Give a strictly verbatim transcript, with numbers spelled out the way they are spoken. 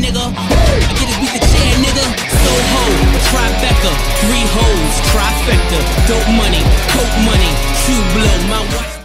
nigga. I get his beat the chair, nigga. Soho, Tribeca, three hoes, trifecta. Dope